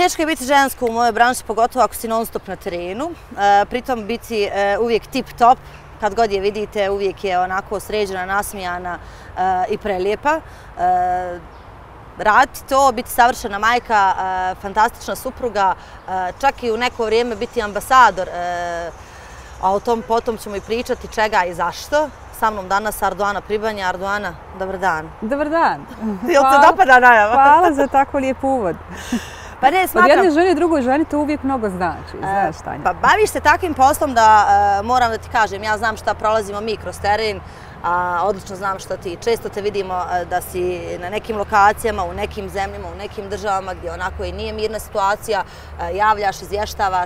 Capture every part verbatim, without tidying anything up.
teško je biti žensko u mojoj branši, pogotovo ako si non stop na terenu. Pritom biti uvijek tip top, kad god je vidite uvijek je onako sređena, nasmijana i prelijepa. Raditi to, biti savršena majka, fantastična supruga, čak i u neko vrijeme biti ambasador, a o tom potom ćemo i pričati čega i zašto. Sa mnom danas Arduana Pribanja. Arduana, dobar dan. Dobar dan. Jel te dopada najava? Hvala za tako lijep uvod. Pa ne, smatram... Od jedne žene i drugoj ženi to uvijek mnogo znači, znaš Tanja. Pa baviš se takvim poslom da moram da ti kažem, ja znam šta prolazimo mi kroz teren, a odlično znam što ti. Često te vidimo da si na nekim lokacijama, u nekim zemljama, u nekim državama gdje onako i nije mirna situacija, javljaš, izvještavaš.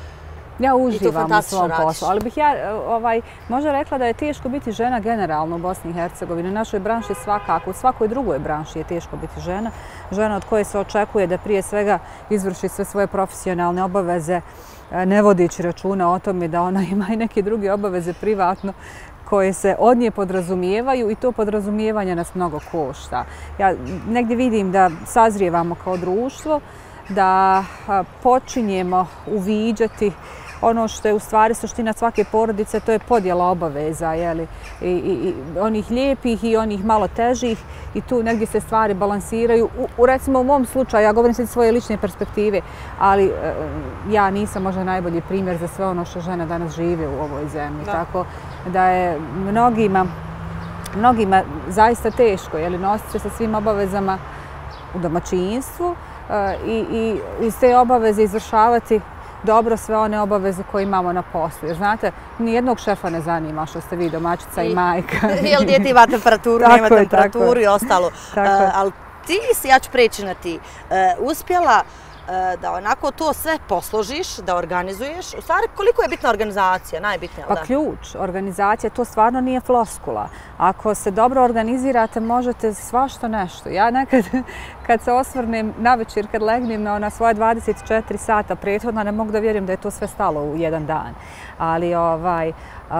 Ja uživam u svom poslu, ali bih ja možda rekla da je teško biti žena generalno u Bosni i Hercegovini. U našoj branši svakako, u svakoj drugoj branši je teško biti žena. Žena od koje se očekuje da prije svega izvrši sve svoje profesionalne obaveze, ne vodići računa o tome da ona ima i neke druge obaveze privatno koje se od nje podrazumijevaju i to podrazumijevanje nas mnogo košta. Ja negdje vidim da sazrijevamo kao društvo, da počinjemo uviđati ono što je u stvari suština svake porodice, to je podjela obaveza, jeli, i, i, onih lijepih i onih malo težih i tu negdje se stvari balansiraju. U, u, recimo u mom slučaju, ja govorim sad iz svoje lične perspektive, ali e, ja nisam možda najbolji primjer za sve ono što žene danas žive u ovoj zemlji. Da. Tako da je mnogima, mnogima zaista teško, jeli, nositi se sa svim obavezama u domaćinstvu e, i, i iz te obaveze izvršavati dobro sve one obaveze koje imamo na poslu. Jer znate, nijednog šefa ne zanima što ste vi domaćica i, i majka. Jel dijete ima temperaturu, nema temperaturu i ostalo. Ali ti si, ja ću preći na ti, uspjela da onako to sve posložiš, da organizuješ. U stvari, koliko je bitna organizacija, najbitnija? Pa ključ, organizacija, to stvarno nije floskula. Ako se dobro organizirate, možete svašta nešto. Ja nekad, kad se osvrnem navečer, kad legnem na ona svoje dvadeset četiri sata prethodno, ne mogu da vjerujem da je to sve stalo u jedan dan. Ali ovaj,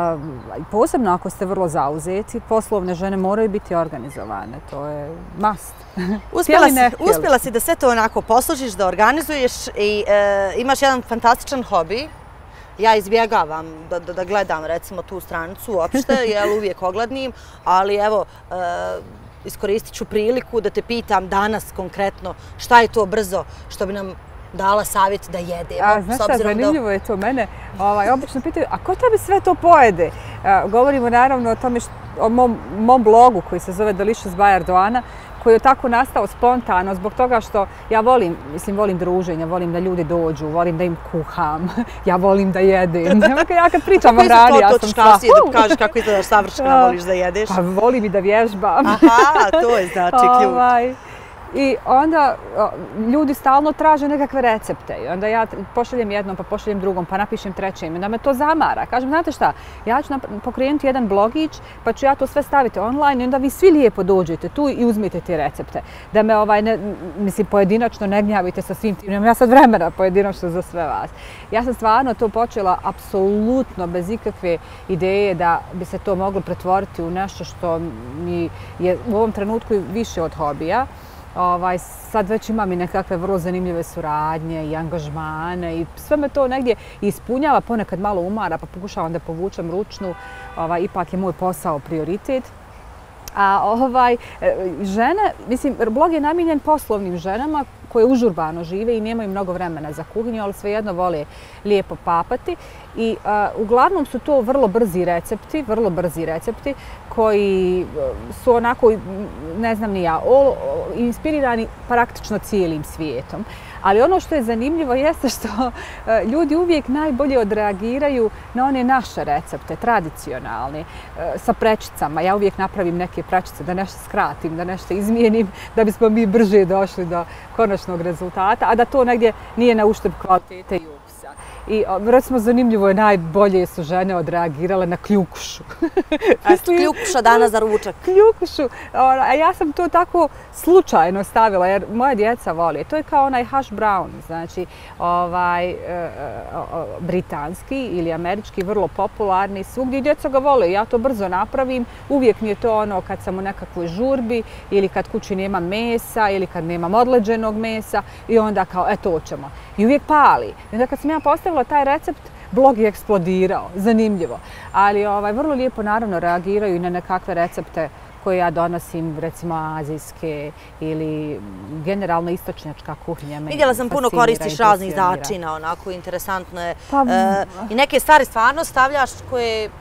posebno ako ste vrlo zauzeti, poslovne žene moraju biti organizovane. To je must. Uspjela si, uspjela si da sve to onako posložiš, da organizuješ i e, imaš jedan fantastičan hobi. Ja izbjegavam da, da, da gledam recimo tu stranicu uopšte, jer uvijek oglednim, ali evo, e, iskoristit ću priliku da te pitam danas konkretno šta je to brzo što bi nam dala savjet da jedemo. A, znaš šta, zanimljivo da... je to mene. Ovaj, obično pitaju, a ko tebi sve to pojede? A, govorimo naravno o tome što, o mom, mom blogu koji se zove Delicious by Arduana, koji je tako nastao spontano zbog toga što ja volim, mislim, volim druženja, volim da ljudi dođu, volim da im kuham, ja volim da jedem. Ja kad pričam o hrani, ja sam sva. Kako je to da kažeš kako izgledaš savršeno, voliš da jedeš? Pa volim i da vježbam. Aha, to je znači ključ. Ovaj, I onda ljudi stalno traže nekakve recepte. I onda ja pošaljem jednom, pa pošaljem drugom, pa napišem trećem. I onda me to zamara. Kažem, znate šta, ja ću pokrenuti jedan blogić, pa ću ja to sve staviti online i onda vi svi lijepo dođete tu i uzmite te recepte. Da me, ovaj, ne, mislim, pojedinačno ne gnjavite sa svim tim. Ja sad vremena pojedinačno za sve vas. Ja sam stvarno to počela apsolutno bez ikakve ideje da bi se to moglo pretvoriti u nešto što mi je u ovom trenutku više od hobija. Ovaj, sad već imam i nekakve vrlo zanimljive suradnje i angažmane i sve me to negdje ispunjava, ponekad malo umara pa pokušavam da povučem ručnu, ovaj, ipak je moj posao prioritet. A ovaj, žene, mislim, blog je namijenjen poslovnim ženama koje užurbano žive i nemaju mnogo vremena za kuhinju, ali svejedno vole lijepo papati. I uh, uglavnom su to vrlo brzi recepti, vrlo brzi recepti koji su onako, ne znam ni ja, o, inspirirani praktično cijelim svijetom. Ali ono što je zanimljivo jeste što uh, ljudi uvijek najbolje odreagiraju na one naše recepte, tradicionalne, uh, sa prečicama. Ja uvijek napravim neke prečice da nešto skratim, da nešto izmijenim, da bismo mi brže došli do konačnog rezultata, a da to negdje nije na uštrb kvalitete i ukusa. I recimo zanimljivo je, najbolje su žene odreagirale na kljukušu. Kljukuša danas za ručak. Kljukušu. A ja sam to tako slučajno stavila jer moja djeca vole. To je kao onaj hash brown, znači ovaj, britanski ili američki, vrlo popularni. Svugdje djeca ga vole. Ja to brzo napravim. Uvijek mi je to ono kad sam u nekakvoj žurbi ili kad kući nema mesa ili kad nemam odleđenog mesa. mesa i onda kao, e to ćemo. I uvijek pali. I onda kad sam ja postavila taj recept, blog je eksplodirao, zanimljivo. Ali ovaj, vrlo lijepo naravno reagiraju i na nekakve recepte koje ja donosim, recimo azijske ili generalno istočnjačka kuhinja. Vidjela sam puno koristiš raznih začina, onako interesantno je. Pa, e, I neke stvari stvarno stavljaš koje...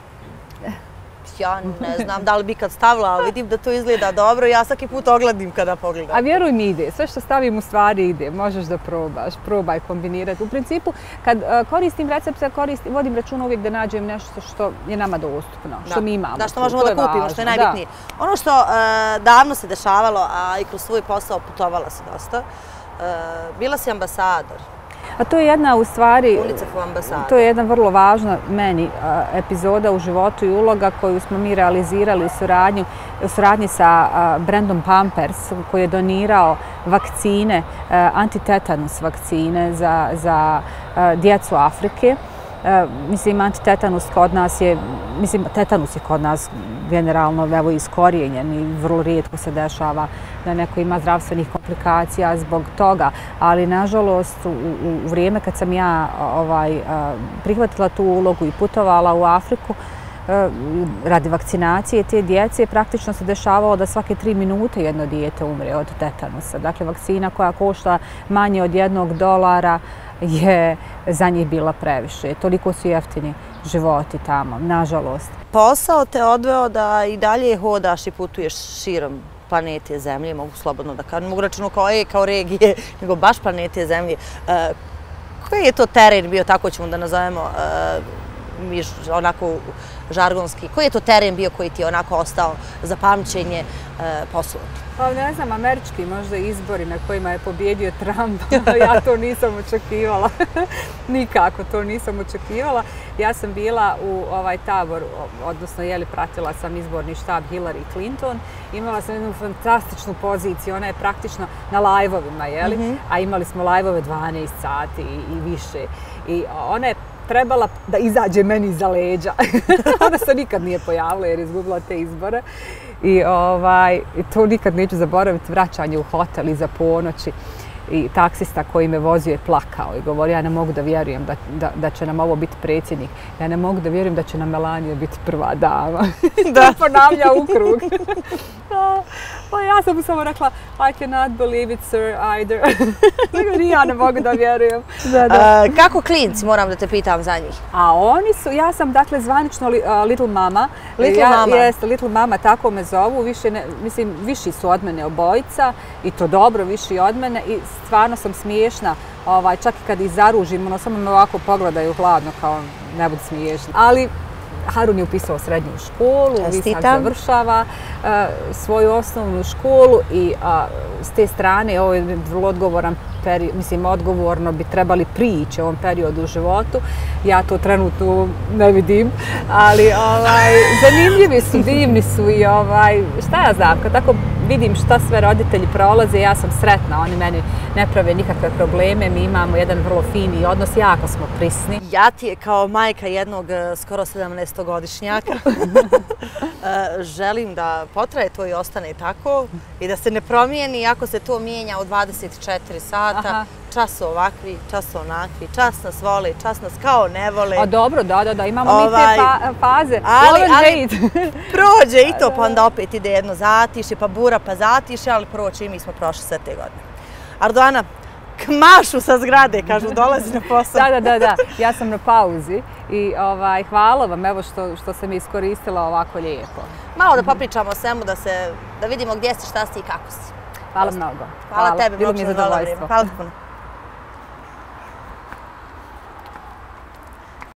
Ja ne znam da li bi kad stavila, ali vidim da to izgleda dobro i ja svaki put ogledim kada pogledam. A vjeruj mi ide, sve što stavim u stvari ide, možeš da probaš, probaj kombinirati. U principu, kad uh, koristim recepte, koristim, vodim računa uvijek da nađem nešto što je nama dostupno, što da. mi imamo. Da, što možemo da kupimo, važno. Što je najbitnije. Da. Ono što uh, davno se dešavalo, a i kroz svoj posao putovala si dosta, uh, bila si ambasador. A to je jedna u stvari, UNICEF-u ambasada. To je jedna vrlo važna meni a, epizoda u životu i uloga koju smo mi realizirali u suradnji, u suradnji sa a, brendom Pampers koji je donirao vakcine, a, antitetanus vakcine za, za a, djecu Afrike. E, mislim, antitetanus kod nas je, mislim, tetanus je kod nas generalno evo iskorijenjen i vrlo rijetko se dešava da neko ima zdravstvenih komplikacija zbog toga, ali nažalost u, u vrijeme kad sam ja ovaj, prihvatila tu ulogu i putovala u Afriku radi vakcinacije te djece, praktično se dešavalo da svake tri minute jedno dijete umre od tetanusa. Dakle, vakcina koja košta manje od jednog dolara je za njih bila previše. Toliko su jeftini životi tamo, nažalost. Posao te odveo da i dalje hodaš i putuješ širom planete Zemlje, mogu slobodno da kažem, mogu računu kao, e, kao regije, nego baš planete Zemlje. E, koji je to teren bio, tako ćemo da nazovemo, e, mi onako žargonski, koji je to teren bio koji ti je onako ostao za pamćenje e, poslova? Pa ne znam, američki možda izbori na kojima je pobjedio Trump, ja to nisam očekivala, nikako to nisam očekivala. Ja sam bila u ovaj tabor, odnosno jeli pratila sam izborni štab Hillary Clinton, imala sam jednu fantastičnu poziciju, ona je praktično na lajvovima, jeli, mm-hmm. a imali smo lajvove dvanaest sati i, i više. I ona je trebala da izađe meni iza leđa. Ona se nikad nije pojavila jer je izgubila te izbore. I ovaj, to nikad neću zaboraviti, vraćanje u hotel iza ponoći. I taksista koji me vozio je plakao i govorio, ja ne mogu da vjerujem da, da, da će nam ovo biti predsjednik. Ja ne mogu da vjerujem da će nam Melania biti prva dama. Da ponavlja u krug. Pa ja sam mu samo rekla, I cannot believe it, sir, either. Ja ne mogu da vjerujem. Da, da. A, kako klinci, moram da te pitam za njih? A oni su, ja sam dakle zvanično li, uh, Little Mama. Little ja, Mama? Jeste, Little Mama, tako me zovu. Više ne, mislim, viši su od mene obojica i to dobro, viši od mene i stvarno sam smiješna. Ovaj, čak i kad ih zaružim, ono, samo me ovako pogledaju hladno kao ne budu smiješni. Ali Harun je upisao srednju školu, Visak završava uh, svoju osnovnu školu i uh, s te strane ovo je vrlo odgovoran period, mislim odgovorno bi trebali prići u ovom periodu u životu. Ja to trenutno ne vidim, ali ovaj, zanimljivi su, divni su i ovaj, šta ja znam, kad tako vidim šta sve roditelji prolaze, ja sam sretna, oni meni ne prave nikakve probleme, mi imamo jedan vrlo fini odnos, jako smo prisni. Ja ti je kao majka jednog skoro sedamnaestogodišnjaka želim da potraje to i ostane tako i da se ne promijeni ako se to mijenja u dvadeset četiri sata. Aha. Čas ovakvi, čas onakvi, čas nas vole, čas nas kao ne vole. A dobro, da, da, da, imamo ovaj, mi te fa faze. Ali, ali prođe i to, pa onda opet ide jedno zatiše, pa bura, pa zatiše, ali prođe i mi smo prošli sve te godine. Ardoana, kmašu sa zgrade, kažu, dolazi na posao. Da, da, da, da, ja sam na pauzi i ovaj, hvala vam evo što, što sam iskoristila ovako lijepo. Malo da popričamo o svemu, da, se, da vidimo gdje si, šta si i kako si. Hvala mnogo. Hvala, hvala tebi, mnogo, hvala, hvala, hvala, hvala, hvala, hvala, hvala, hvala, hvala, hvala, hvala, hvala, hvala, hvala, hvala,